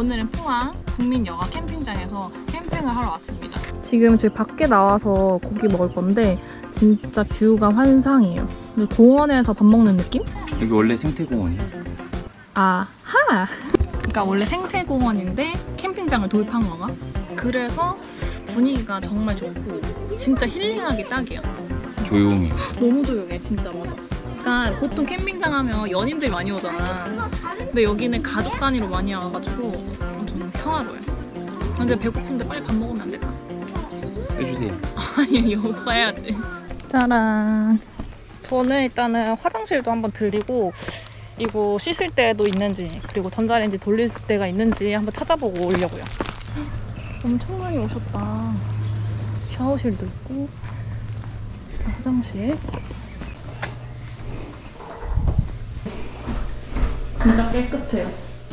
오늘은 포항 국민여가 캠핑장에서 캠핑을 하러 왔습니다. 지금 저희 밖에 나와서 고기 먹을 건데 진짜 뷰가 환상이에요. 근데 공원에서 밥 먹는 느낌? 여기 원래 생태공원이야. 아하! 그러니까 원래 생태공원인데 캠핑장을 도입한 거가. 그래서 분위기가 정말 좋고 진짜 힐링하기 딱이야. 조용해. 너무 조용해, 진짜. 맞아. 그러니까 보통 캠핑장 하면 연인들 많이 오잖아. 근데 여기는 가족 단위로 많이 와가지고 저는 평화로워요. 근데 배고픈데 빨리 밥 먹으면 안 될까? 해주세요. 아니, 이거 해야지. 짜란. 저는 일단은 화장실도 한번 들리고 이거 씻을 때도 있는지 그리고 전자레인지 돌릴 때가 있는지 한번 찾아보고 오려고요. 엄청 많이 오셨다. 샤워실도 있고 화장실. 진짜 깨끗해요.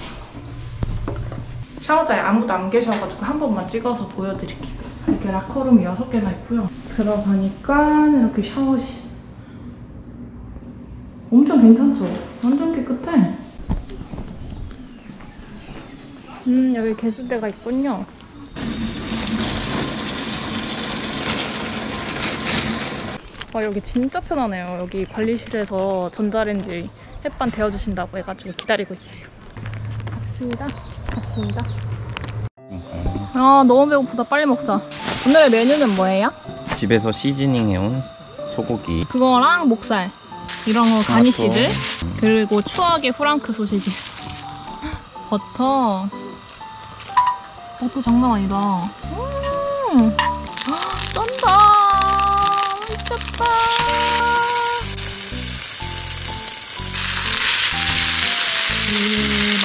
샤워장에 아무도 안 계셔가지고 한 번만 찍어서 보여드릴게요. 이렇게 라커룸이 6개나 있고요. 들어가니까 이렇게 샤워실. 엄청 괜찮죠? 완전 깨끗해. 여기 개수대가 있군요. 와, 여기 진짜 편하네요. 여기 관리실에서 전자레인지 햇반 데워주신다고 해가지고 기다리고 있어요. 갑시다. 아, 너무 배고프다. 빨리 먹자. 오늘의 메뉴는 뭐예요? 집에서 시즈닝해온 소고기. 그거랑 목살. 이런 거 가니쉬들. 그리고 추억의 프랑크 소시지. 버터. 버터 장난 아니다. 쩐다. 미쳤다. 대박.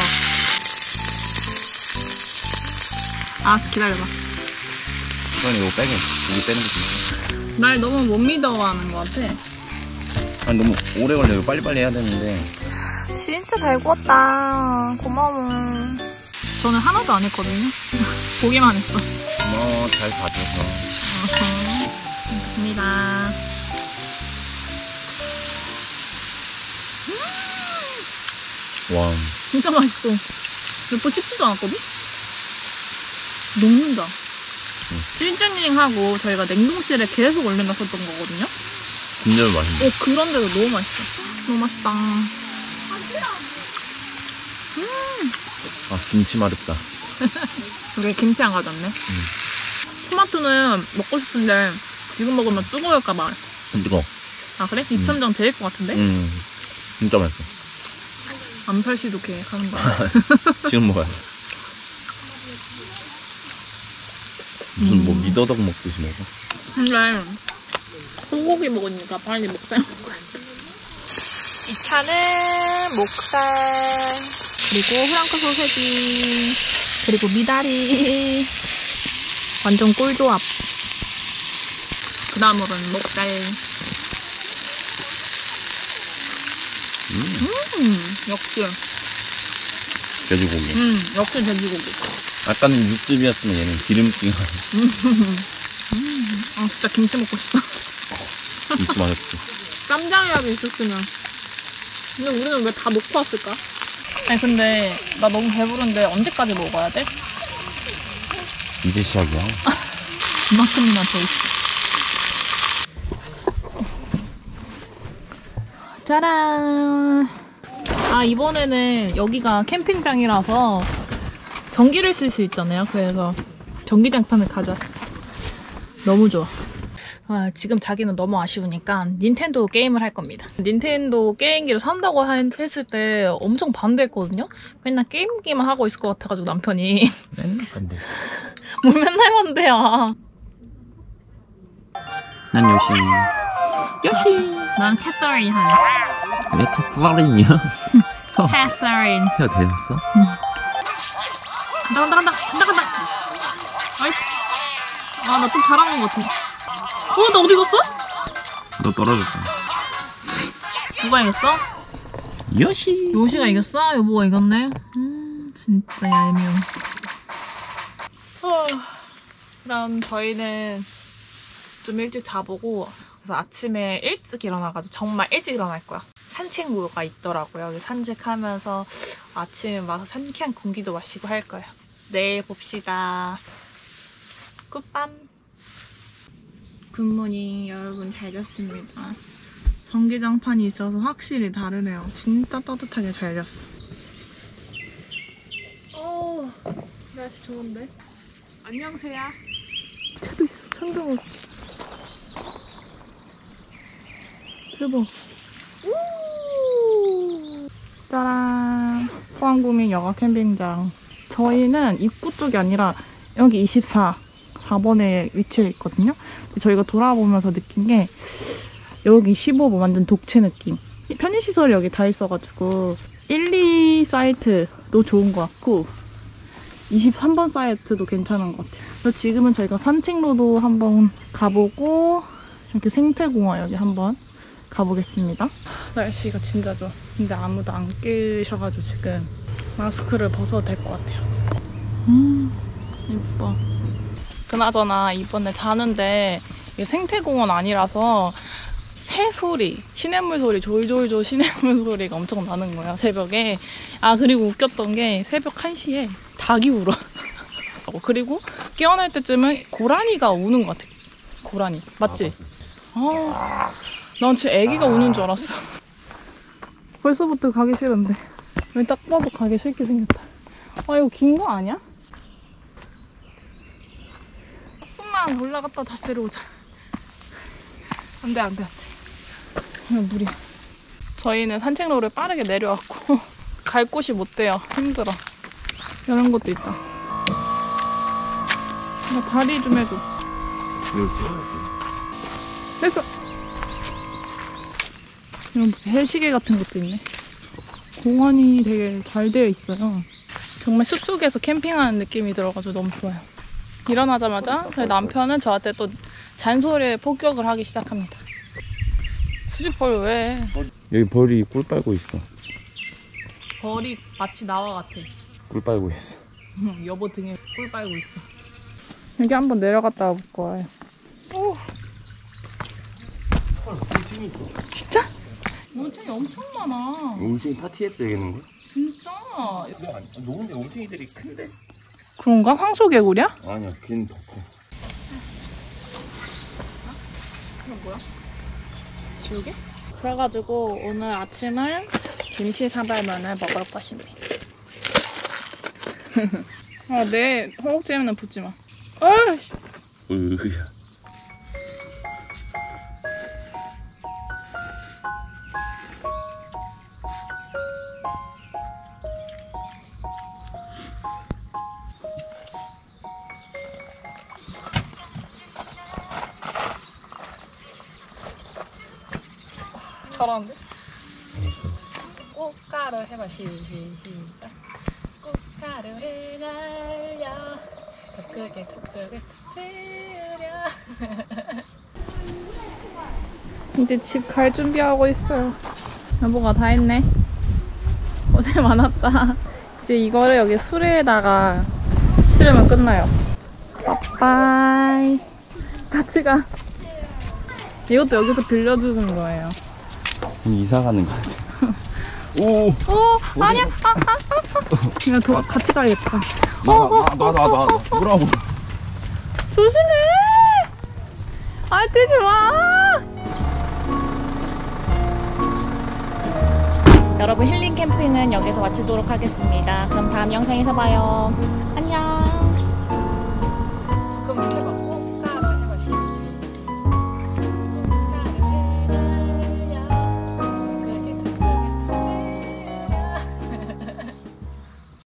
아, 기다려봐. 그건 이거 빼게. 여기 빼는 거 좋지. 날 너무 못 믿어하는 것 같아. 아니 너무 오래 걸려요. 빨리빨리 해야 되는데. 진짜 잘 구웠다. 고마워. 저는 하나도 안 했거든요. 보기만 했어. 잘 봐줘서. 좋습니다. 와. 진짜 맛있어. 몇 번 씹지도 않았거든? 녹는다. 시즈닝하고 저희가 냉동실에 계속 올려놨었던 거거든요? 진짜로 맛있네. 그런데도 너무 맛있어. 너무 맛있다. 아, 김치 마렵다. 여기 김치 안 가져왔네. 토마토는 먹고 싶은데 지금 먹으면 뜨거울까봐. 뜨거워. 아, 그래? 입천장 데일 것 같은데? 진짜 맛있어. 암살시도 계획하는 거야. 지금 먹어야 돼. 무슨 뭐 미더덕 먹듯이 먹어. 근데 소고기 먹으니까 빨리 목살 먹어야 돼. 이 차는 목살, 그리고 프랑크 소세지, 그리고 미다리. 완전 꿀조합. 그 다음으로는 목살. 역시. 돼지고기. 역시 돼지고기. 아까는 육즙이었으면 얘는 기름기가. 아, 진짜 김치 먹고 싶다. 김치 맛없지. 쌈장이라도 있었으면. 근데 우리는 왜 다 놓고 왔을까? 아니, 근데 나 너무 배부른데 언제까지 먹어야 돼? 이제 시작이야. 이만큼이나 더 있어. 짜란. 아, 이번에는 여기가 캠핑장이라서 전기를 쓸 수 있잖아요. 그래서 전기장판을 가져왔습니다. 너무 좋아. 아, 지금 자기는 너무 아쉬우니까 닌텐도 게임을 할 겁니다. 닌텐도 게임기를 산다고 했을 때 엄청 반대했거든요. 맨날 게임기만 하고 있을 것 같아가지고 남편이. 맨날 반대. 뭘 맨날 반대야. 난 요시. 난 캐서린 할래. 왜 캐서린이야? 캐서린. 헤어 되었어? 간다. 아이씨. 아, 나 좀 잘하는 것 같아. 나 어디 갔어? 너 떨어졌어. 누가 이겼어? 요시. 요시가 이겼어? 여보가 이겼네? 진짜 얄미워. 그럼 저희는 좀 일찍 자보고 그래서 아침에 일찍 일어나가지고 정말 일찍 일어날 거야. 산책로가 있더라고요. 여기 산책하면서 아침에 와서 상쾌한 공기도 마시고 할 거예요. 내일 봅시다. 굿밤. 굿모닝. 여러분 잘 잤습니다. 전기장판이 있어서 확실히 다르네요. 진짜 따뜻하게 잘 잤어. 날씨 좋은데? 안녕하세요. 채도 있어. 천둥을. 대박. 짜란. 포항구민 여가 캠핑장. 저희는 입구 쪽이 아니라 여기 4번에 위치해 있거든요. 저희가 돌아보면서 느낀 게 여기 15번 완전 독채 느낌. 편의시설이 여기 다 있어가지고 1, 2 사이트도 좋은 것 같고 23번 사이트도 괜찮은 것 같아요. 그래서 지금은 저희가 산책로도 한번 가보고 이렇게 생태공원 여기 한번 가보겠습니다. 날씨가 진짜 좋아. 근데 아무도 안 끼셔가지고 지금 마스크를 벗어도 될 것 같아요. 예뻐. 그나저나 이번에 자는데 이게 생태공원 아니라서 새 소리, 시냇물 소리, 졸졸졸 시냇물 소리가 엄청 나는 거야, 새벽에. 아, 그리고 웃겼던 게 새벽 1시에 닭이 울어. 그리고 깨어날 때쯤은 고라니가 우는 것 같아. 고라니. 맞지? 난 진짜 애기가 우는 줄 알았어. 벌써부터 가기 싫은데. 왜 딱 봐도 가기 싫게 생겼다. 이거 긴 거 아니야? 조금만 올라갔다 다시 내려오자. 안 돼. 물이야. 저희는 산책로를 빠르게 내려왔고 갈 곳이 못 돼요. 힘들어. 이런 것도 있다. 나 다리 좀 해줘. 됐어. 이런 무슨 헬시계 같은 것도 있네. 공원이 되게 잘 되어 있어요. 정말 숲속에서 캠핑하는 느낌이 들어가지고 너무 좋아요. 일어나자마자 저희 남편은 저한테 또 잔소리에 폭격을 하기 시작합니다. 굳이 벌 왜? 여기 벌이 꿀 빨고 있어. 벌이 마치 나와 같아. 꿀 빨고 있어. 여보 등에 꿀 빨고 있어. 여기 한번 내려갔다 올 거예요. 오. 몬층이 있어. 진짜? 몬층이 엄청 많아. 몬층 파티해도 되겠는데? 진짜? 노는데 몬층이들이 큰데? 그런가? 황소개구리야? 아니야, 걔는 더 커. 이건 뭐야? 지우개? 그래가지고 오늘 아침은 김치 사발면을 먹을 것입니다. 내 허벅지에는 붙지 마. 어이씨. 으야. 잘하는데? 꽃가루 해봐. 시작. 꽃가루를 날려 더 크게 톡톡을 터뜨려. 이제 집 갈 준비하고 있어요. 여보가 다 했네. 고생 많았다. 이제 이거를 여기 수레에다가 실으면 끝나요. 빠빠이. 같이 가. 이것도 여기서 빌려주는 거예요. 이사 가는 거 같아. 오! 아니야! 그냥 같이 가야겠다. 뭐라고? 조심해! 뛰지 마! 여러분, 힐링 캠핑은 여기서 마치도록 하겠습니다. 그럼 다음 영상에서 봐요. 안녕!